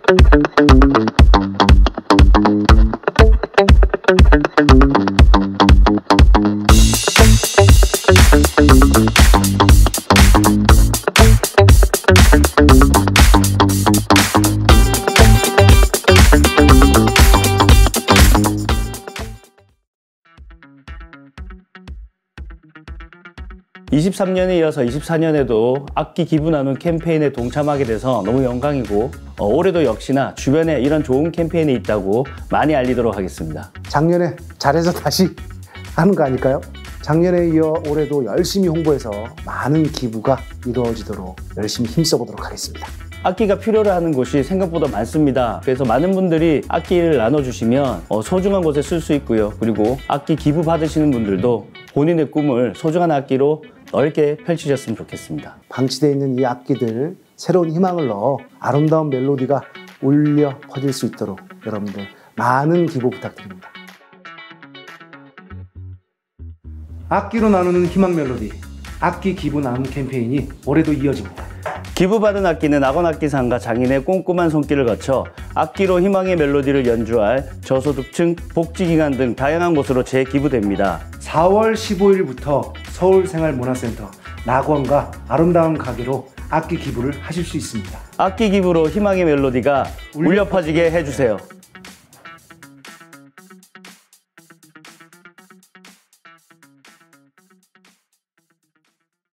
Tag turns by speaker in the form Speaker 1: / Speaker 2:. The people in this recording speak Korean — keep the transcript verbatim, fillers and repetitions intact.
Speaker 1: 이십삼 년에 이어서 이십사 년에도 악기 기부 나눔 캠페인에 동참하게 돼서 너무 영광이고, 어, 올해도 역시나 주변에 이런 좋은 캠페인이 있다고 많이 알리도록 하겠습니다.
Speaker 2: 작년에 잘해서 다시 하는 거 아닐까요? 작년에 이어 올해도 열심히 홍보해서 많은 기부가 이루어지도록 열심히 힘써보도록 하겠습니다.
Speaker 1: 악기가 필요로 하는 곳이 생각보다 많습니다. 그래서 많은 분들이 악기를 나눠주시면 어, 소중한 곳에 쓸 수 있고요. 그리고 악기 기부 받으시는 분들도 본인의 꿈을 소중한 악기로 넓게 펼치셨으면 좋겠습니다.
Speaker 2: 방치되어 있는 이 악기들 새로운 희망을 넣어 아름다운 멜로디가 울려 퍼질 수 있도록 여러분들 많은 기부 부탁드립니다. 악기로 나누는 희망 멜로디, 악기 기부 나눔 캠페인이 올해도 이어집니다.
Speaker 1: 기부받은 악기는 악원악기상과 장인의 꼼꼼한 손길을 거쳐 악기로 희망의 멜로디를 연주할 저소득층, 복지기관 등 다양한 곳으로 재기부됩니다.
Speaker 2: 사월 십오일부터 서울생활문화센터 낙원과 아름다운 가게로 악기 기부를 하실 수 있습니다.
Speaker 1: 악기 기부로 희망의 멜로디가 울려 퍼지게 해주세요.